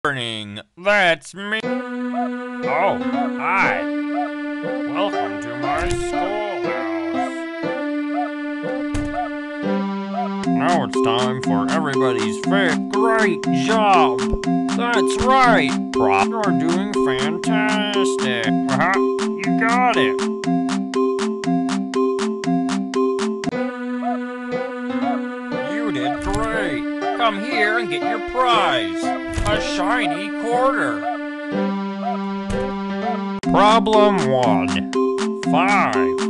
Morning, that's me. Oh, hi. Welcome to my schoolhouse. Now it's time for everybody's favorite. Great job. That's right. You're doing fantastic. You got it. You did great. Come here and get your prize. A shiny quarter. Problem 1. 5.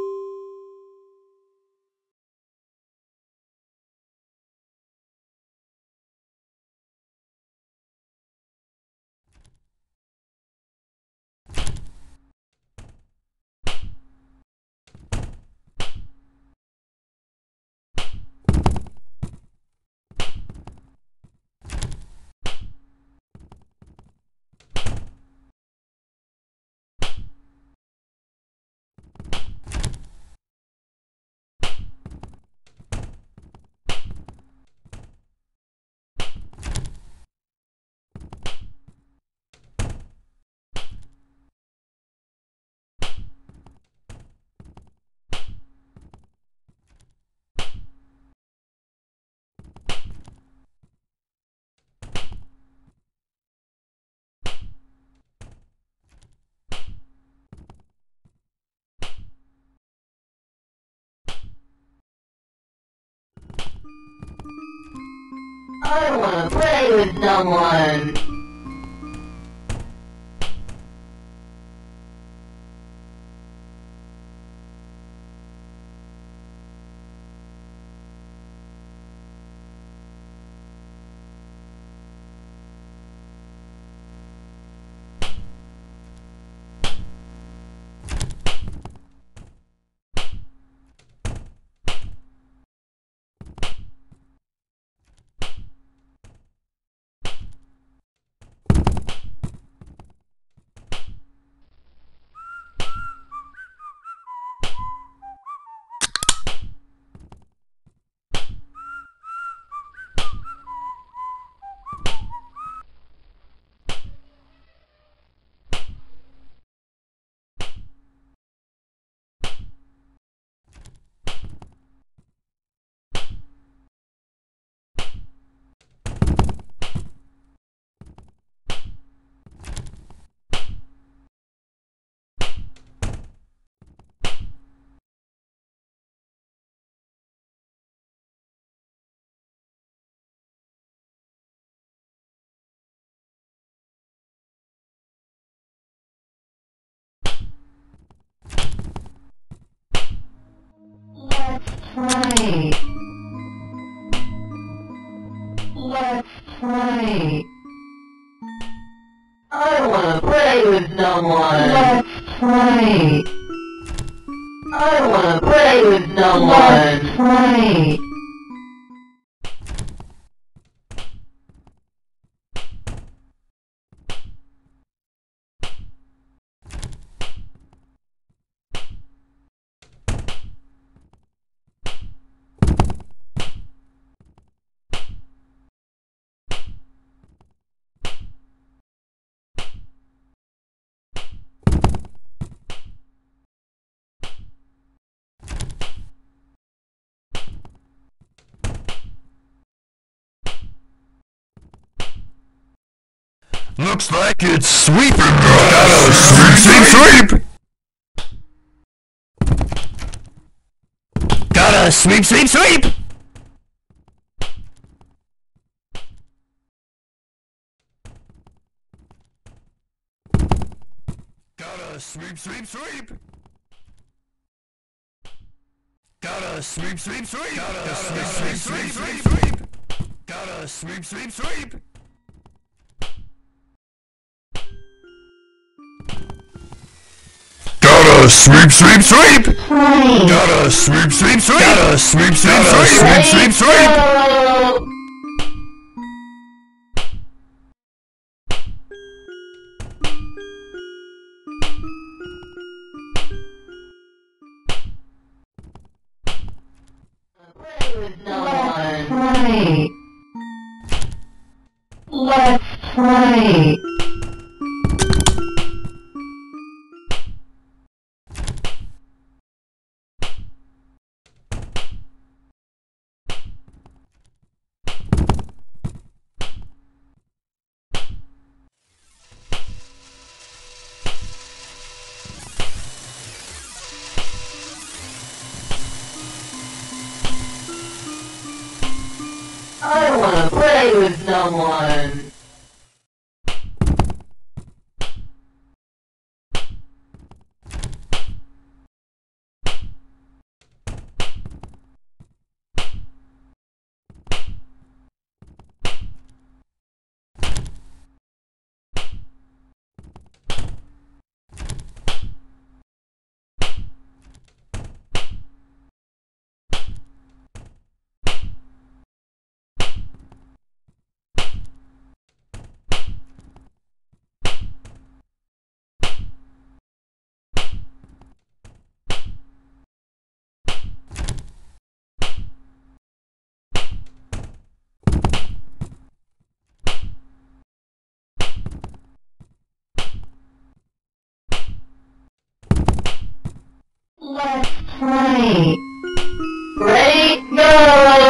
I wanna play with someone. Play. Let's play. I wanna play with someone. Let's play. I wanna play with someone. Let's play. Looks like it's sweeping. Sweep. Gotta sweep. Gotta sweep. Gotta sweep. Gotta sweep. Gotta sweep. Gotta sweep. Gotta sweep. Play with someone. Let's play. play. I wanna play with someone. Let's play. Ready? Go!